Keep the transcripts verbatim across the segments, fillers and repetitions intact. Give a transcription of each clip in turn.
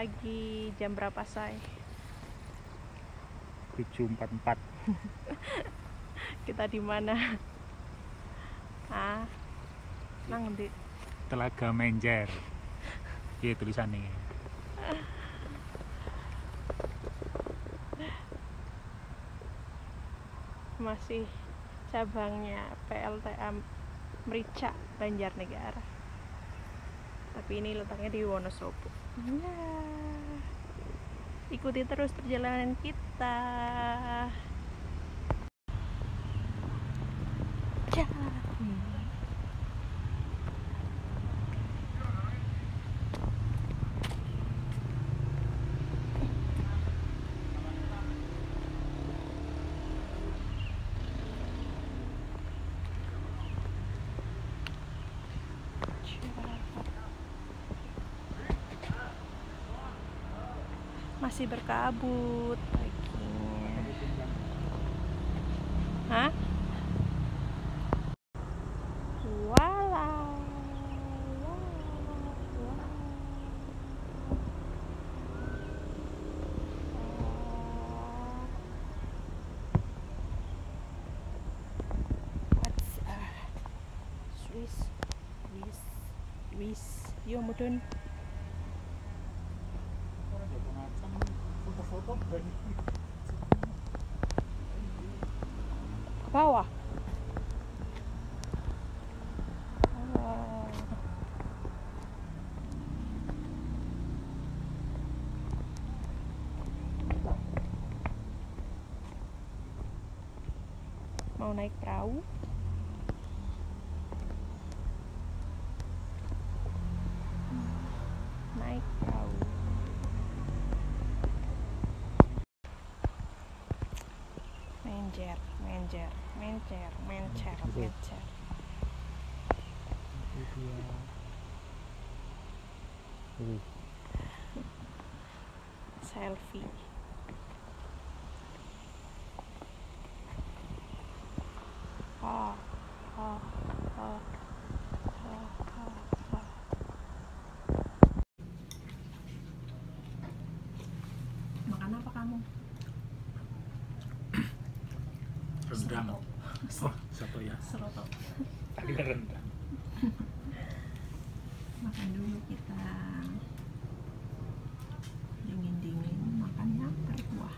pagi. Jam berapa, say? tujuh empat puluh empat. Kita di mana? Ah, nang ndi? Telaga Menjer. Iya tulisannya. Masih cabangnya P L T A Merica Banjarnegara. Tapi ini letaknya di Wonosobo. Ya. Ikuti terus perjalanan kita. Ya. Masih berkabut paginya. Hah? Walau. What's uh, Swiss, Swiss, Swiss, yo mudun. Foto-foto Ke bawah. Oh. Mau naik perahu? Naik perahu. Menjer, menjer, menjer, menjer, menjer. Selfie. Oh, oh, oh, oh, oh, oh. Makan apa kamu? rendang. Oh, satu ya. Serotok. Tadi rendang. Makan dulu kita. Dingin-dingin makannya berkuah.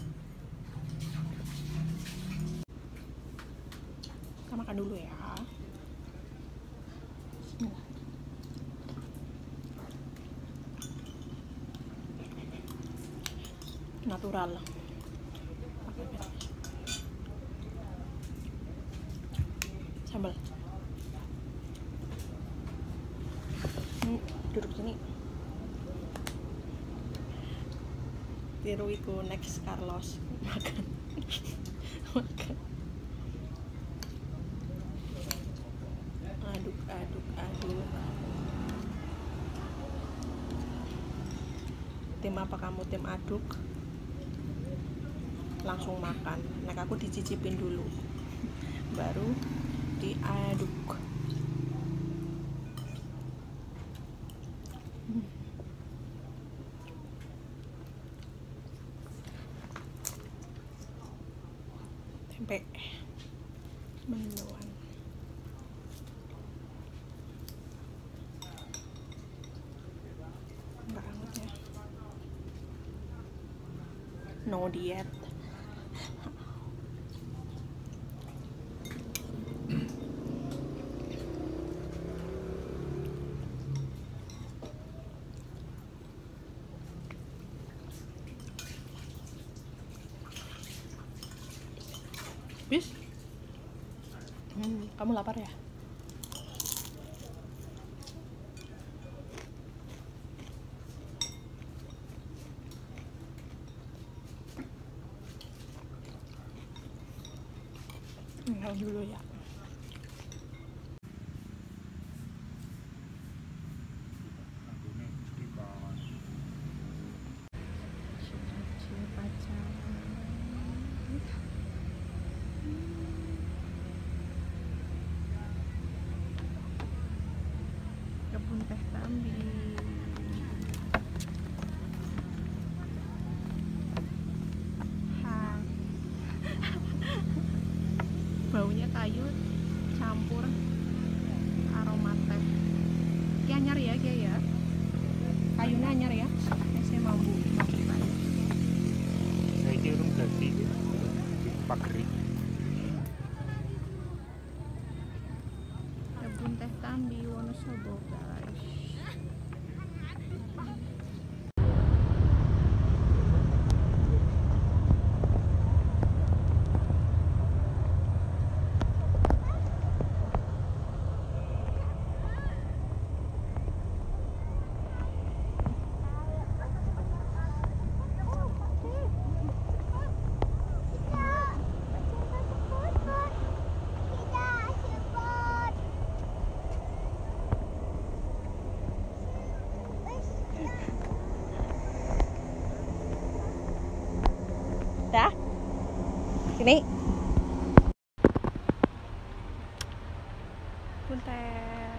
Kita makan dulu ya. Bismillah. Natural. Sambal. Hmm, duduk sini. Tiru iku next Carlos makan. Makan. Aduk, aduk, aduk. Tim apa kamu? Tim aduk? Langsung makan. Nah, aku dicicipin dulu. Baru diaduk. Hmm. Tempe mendoan. Enggak hangat ya. No diet. Bis? Hmm, kamu lapar ya? Tinggal dulu ya. Kebun teh tambi. Payune anyar ya. Saya mampu mampu payu. Saya ini urung dadi di pageri. Kebun teh Tambi Wonosobo guys. Dah? Sini. Punten.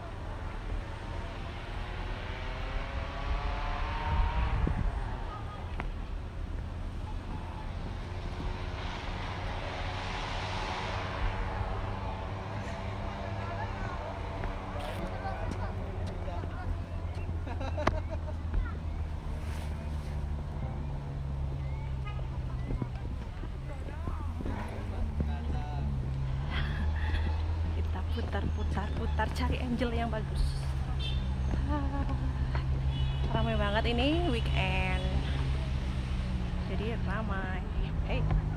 Putar-putar-putar cari angel yang bagus. Ah, ramai banget ini weekend, jadi ramai. Hey,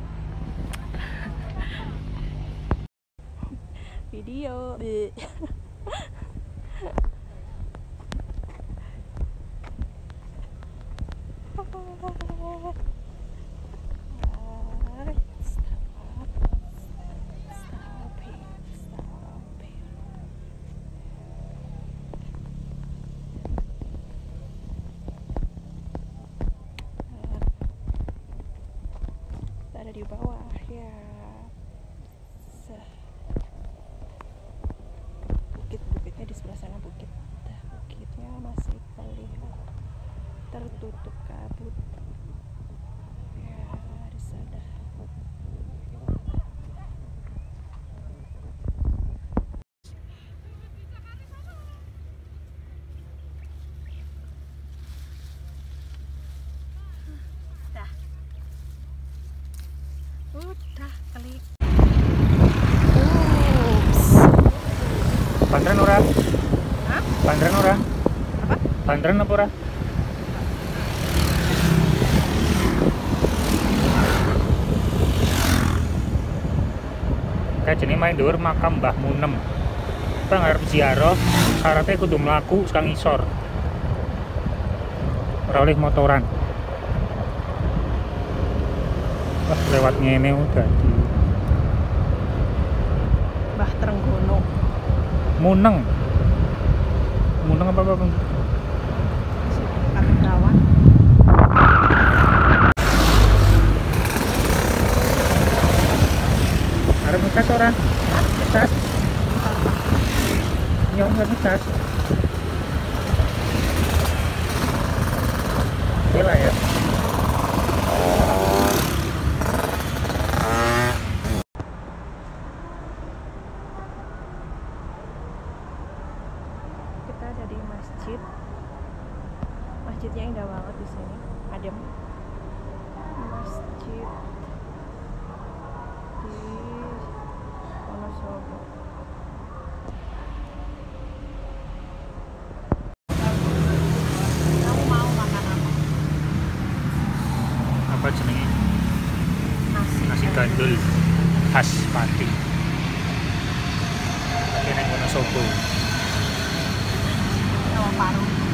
video. Ada di bawah ya. Bukit-bukitnya di sebelah sana, bukit. Bukitnya masih terlihat tertutup kabut. Ya, di sana. Udah klik. Ups. Pantren ora? Hah? Pantren ora? Apa? Pantren apa ora? Kayak jenis main dhuwur makam Mbah Munem. Kita ngarep ziarah, syaratnya kudu mlaku sekang isor. Ora oleh motoran. Wah, lewat ngene udah di Mbah Trenggono. Muneng. Muneng apa apa? Katedrawan. Arep ngetes ora? Ngetes. Yo nggak ngetes. Gila ya. Kita ada di masjid. Masjidnya indah banget di sini. Adem. Masjid di Wonosobo. Kamu mau makan apa? Apa jenenge? Nasi. Nasi gandul khas Pati. Ini Wonosobo. Sama paru.